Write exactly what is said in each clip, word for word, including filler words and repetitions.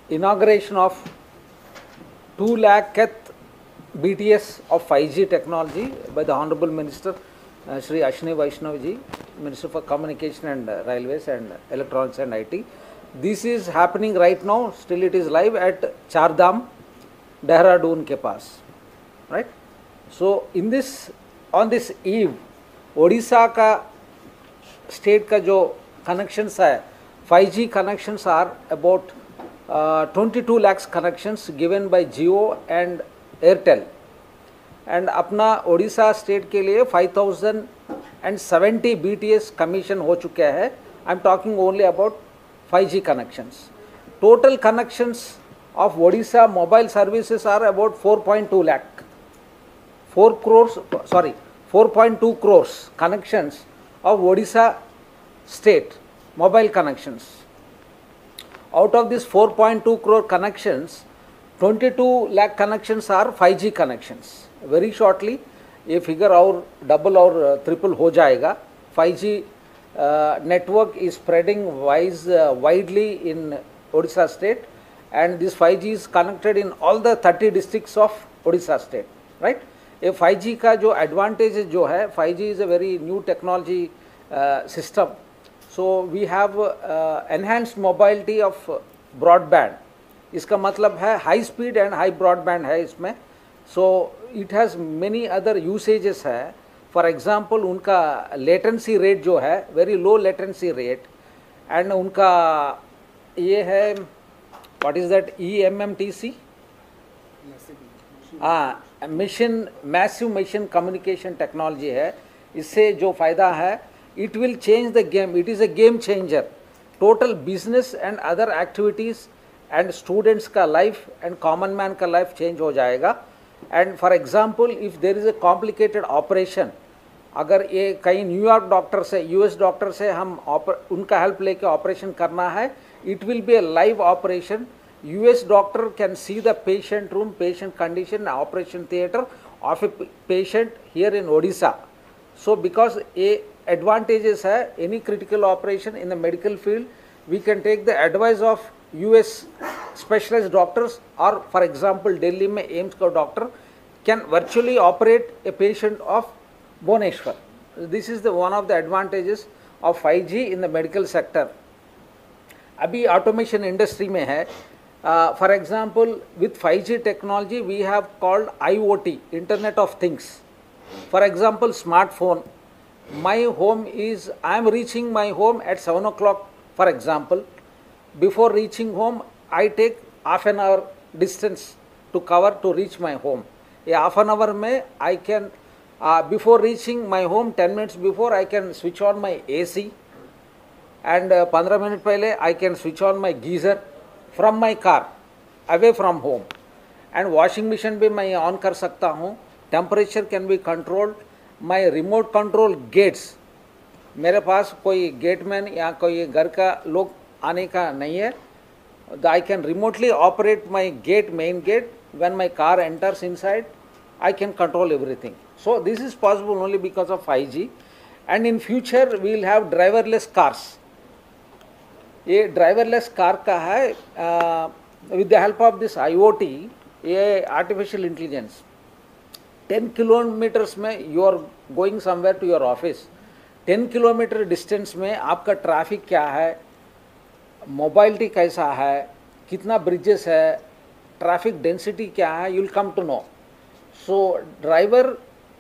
inauguration of two lakh B T S of five G technology by the Honorable Minister uh, Shri Ashwini Vaishnav ji, Minister for Communication and uh, Railways and Electronics and I T. This is happening right now. Still, it is live at Chardham, Dehradun ke paas, right? So, in this on this eve, Odisha ka state का जो connections है, five G connections are about uh, twenty-two lakhs connections given by Jio and Airtel, and अपना Odisha state के लिए five thousand seventy B T S commission हो चुके हैं. I am talking only about five G connections. Total connections of Odisha mobile services are about four point two lakh. four crores, sorry, four point two crores connections of Odisha state mobile connections. Out of this four point two crore connections, twenty-two lakh connections are five G connections. Very shortly, ये figure और double और triple हो जाएगा. five G uh, network is spreading wise, uh, widely in Odisha state, and this five G is connected in all the thirty districts of Odisha state, right? ये five G का जो advantage जो है, five G is a very new technology uh, system. So we have uh, enhanced mobility of broadband. इसका मतलब है high speed and high broadband है इसमें. So it has many other usages है. For example, उनका latency rate जो है, very low latency rate, and उनका ये है, what is that, E M M T C? हाँ, machine massive machine communication technology है. इससे जो फायदा है, it will change the game. It is a game changer. Total business and other activities and students का life and common man का life change हो जाएगा. And for example, if there is a complicated operation, अगर ये कहीं New York doctor से, US doctor से हम उनका हेल्प लेके ऑपरेशन करना है, it will be a live operation. U S doctor can see the patient room, patient condition, operation theatre of a patient here in Odisha. So because a advantages है, any critical operation in the medical field, we can take the advice of U S specialized doctors, or for example Delhi में एम्स का doctor can virtually operate a patient of Bhubaneswar. This is the one of the advantages of five G in the medical sector. अभी automation industry में है. Uh, for example, with five G technology, we have called I O T, Internet of Things. For example, smartphone. My home is, I am reaching my home at seven o'clock, for example. Before reaching home, I take half an hour distance to cover to reach my home. A half an hour में I can, uh, before reaching my home, ten minutes before, I can switch on my A C. And uh, fifteen minutes पहले, I can switch on my geyser from my car, away from home. And washing machine भी मैं on कर सकता हूँ. Temperature can be controlled. My remote control gates, मेरे पास कोई gateman या कोई घर का लोग आने का नहीं है. I can remotely operate my gate, main gate. When my car enters inside, I can control everything. So this is possible only because of five G. And in future we will have driverless cars. ये driverless car का है, uh, with the help of this I O T, ये artificial intelligence. ten kilometers में you are going somewhere to your office. ten kilometer distance में आपका traffic क्या है, mobility कैसा है, कितना ब्रिजेस है, ट्रैफिक डेंसिटी क्या है, you will come to know. So driver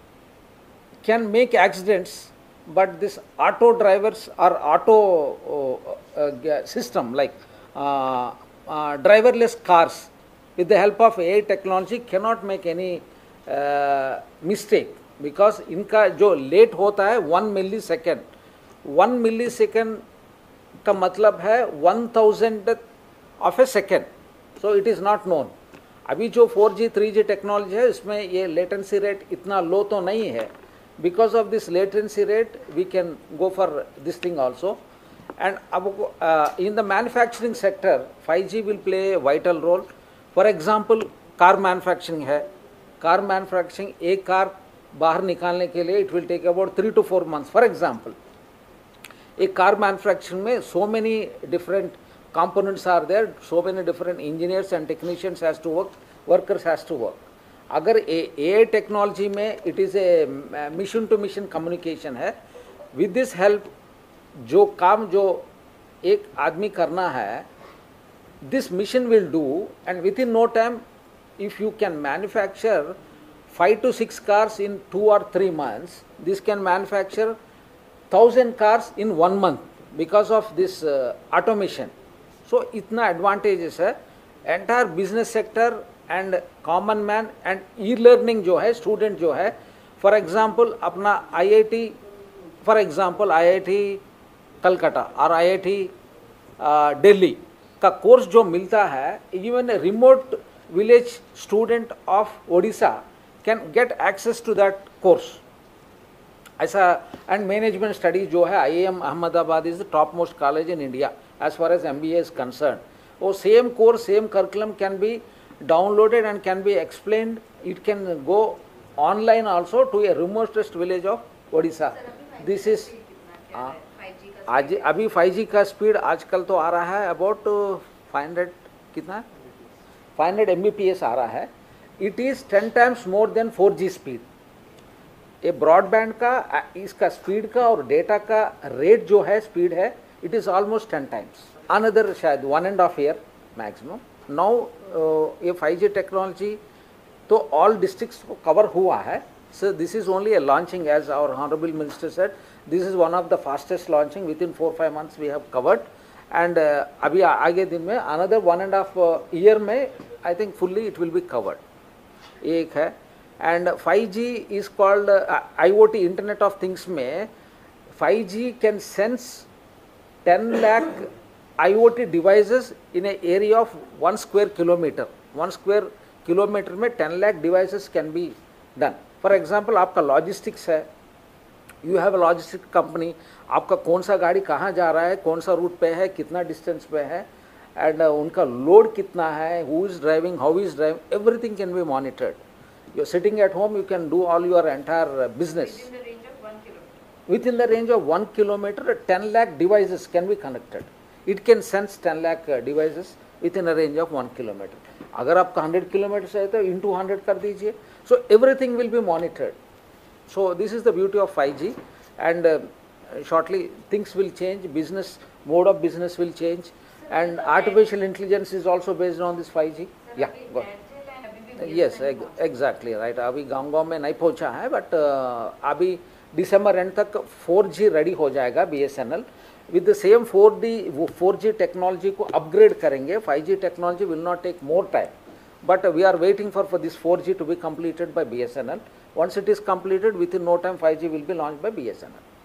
can make accidents, but this auto drivers or auto uh, uh, system like uh, uh, driverless cars with the help of A I technology cannot make any uh, mistake, because इनका जो late होता है one millisecond, one millisecond का मतलब है one thousand of a second, so it is not known. अभी जो four G three G technology है इसमें ये लेटेंसी रेट इतना लो तो नहीं है. Because of this latency rate, we can go for this thing also. And uh, in the manufacturing sector, five G will play a vital role. For example, car manufacturing है. Car manufacturing, एक car बाहर निकालने के लिए it will take about three to four months. For example, एक car manufacturing में so many different components are there, so many different engineers and technicians has to work, workers has to work. अगर A I technology में it is a mission to mission communication है, with this help जो काम जो एक आदमी करना है, this mission will do, and within no time if you can manufacture five to six cars in two or three months, this can manufacture thousand cars in one month because of this uh, automation. So इतना advantages है, entire business sector and common man and e-learning जो है, student जो है, for example अपना I I T, for example I I T Calcutta और I I T Delhi का course जो मिलता है, even a remote village student of Odisha can get access to that course. ऐसा and management study जो है I I M Ahmedabad is the topmost college in India as far as M B A is concerned. वो same course, same curriculum can be downloaded and can be explained. It can go online also to a remotest village of Odisha. This is uh, आज अभी five G का speed आजकल तो आ रहा है about five hundred कितना five hundred M B P S आ रहा है. It is ten times more than four G speed. ये ब्रॉडबैंड का इसका स्पीड का और डेटा का रेट जो है स्पीड है, it is almost ten times. Another शायद one and half year maximum. Now ये फाइव जी टेक्नोलॉजी तो ऑल डिस्ट्रिक्ट्स को कवर हुआ है. So this is only a launching, as our honorable minister said. This is one of the fastest launching. Within four five months we have covered, and uh, अभी आगे दिन में another one and a half uh, year में I think fully it will be covered. एक है, and five G is called uh, I O T Internet of Things में five G can sense ten lakh I O T devices in a area of one square kilometer. One square kilometer में ten lakh devices can be done. For example आपका logistics है, you have a logistic company, आपका कौन सा गाड़ी कहाँ जा रहा है, कौन सा रूट पे है, कितना डिस्टेंस पे है, एंड uh, उनका लोड कितना है, who is driving, how is driving, everything can be monitored. You are sitting at home, you can do all your entire business within the range of one kilometre. Ten lakh devices can be connected. It can sense ten lakh devices within a range of one kilometre. अगर आपका hundred kilometre से है तो into hundred कर दीजिए. So everything will be monitored. So this is the beauty of five G, and uh, shortly things will change. Business mode of business will change, and artificial intelligence is also based on this five G. Yeah, go ahead. Yes, exactly right. अभी गाँव-गाँव में नहीं पहुँचा है, but uh, अभी दिसंबर end तक four G ready हो जाएगा B S N L. With the same four D वो फोर जी टेक्नोलॉजी को अपग्रेड करेंगे. Five G technology will not take more time. But we are waiting for, for this four G to be completed by B S N L. Once it is completed, within no time five G will be launched by B S N L.